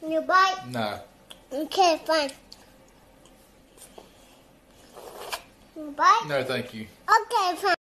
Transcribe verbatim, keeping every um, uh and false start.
You bite? No. Okay, fine. You bite? No, thank you. Okay, fine.